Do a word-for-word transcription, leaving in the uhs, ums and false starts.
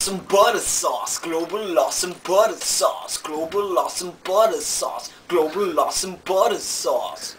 awesome butter sauce, global awesome butter sauce, global awesome butter sauce, global awesome butter sauce.